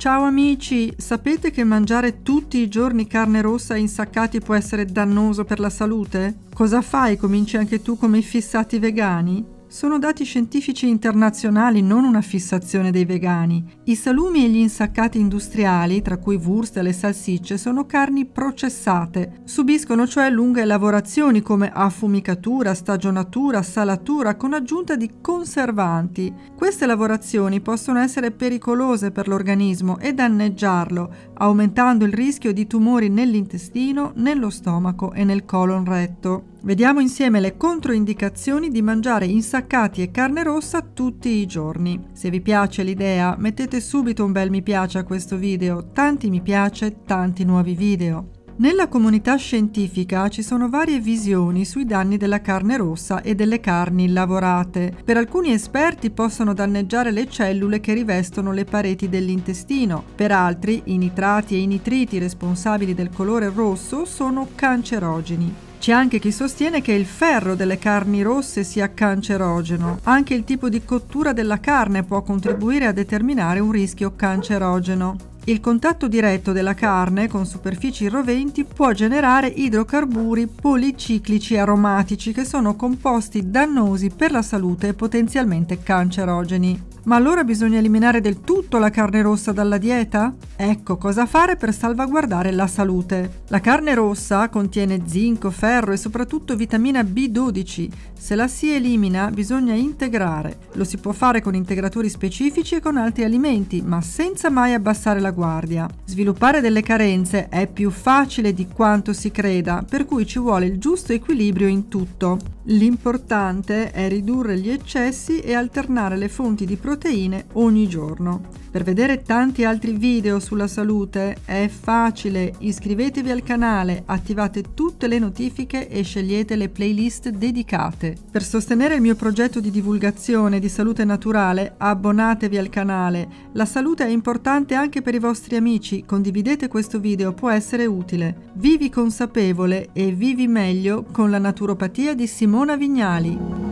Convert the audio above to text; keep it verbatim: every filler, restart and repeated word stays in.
Ciao amici, sapete che mangiare tutti i giorni carne rossa insaccati può essere dannoso per la salute? Cosa fai? Cominci anche tu come i fissati vegani? Sono dati scientifici internazionali, non una fissazione dei vegani. I salumi e gli insaccati industriali, tra cui wurst e le salsicce, sono carni processate. Subiscono cioè lunghe lavorazioni come affumicatura, stagionatura, salatura con aggiunta di conservanti. Queste lavorazioni possono essere pericolose per l'organismo e danneggiarlo, aumentando il rischio di tumori nell'intestino, nello stomaco e nel colon retto. Vediamo insieme le controindicazioni di mangiare insaccati e carne rossa tutti i giorni. Se vi piace l'idea, mettete subito un bel mi piace a questo video, tanti mi piace, tanti nuovi video. Nella comunità scientifica ci sono varie visioni sui danni della carne rossa e delle carni lavorate. Per alcuni esperti possono danneggiare le cellule che rivestono le pareti dell'intestino. Per altri, i nitrati e i nitriti responsabili del colore rosso sono cancerogeni. C'è anche chi sostiene che il ferro delle carni rosse sia cancerogeno. Anche il tipo di cottura della carne può contribuire a determinare un rischio cancerogeno. Il contatto diretto della carne con superfici roventi può generare idrocarburi policiclici aromatici che sono composti dannosi per la salute e potenzialmente cancerogeni. Ma allora bisogna eliminare del tutto la carne rossa dalla dieta? Ecco cosa fare per salvaguardare la salute. La carne rossa contiene zinco, ferro e soprattutto vitamina B dodici. Se la si elimina bisogna integrare. Lo si può fare con integratori specifici e con altri alimenti, ma senza mai abbassare la guardia. Sviluppare delle carenze è più facile di quanto si creda, per cui ci vuole il giusto equilibrio in tutto. L'importante è ridurre gli eccessi e alternare le fonti di proteine ogni giorno. Per vedere tanti altri video sulla salute è facile, iscrivetevi al canale, attivate tutte le notifiche e scegliete le playlist dedicate. Per sostenere il mio progetto di divulgazione di salute naturale, abbonatevi al canale. La salute è importante anche per i vostri amici, condividete questo video, può essere utile. Vivi consapevole e vivi meglio con la naturopatia di Simona Vignali.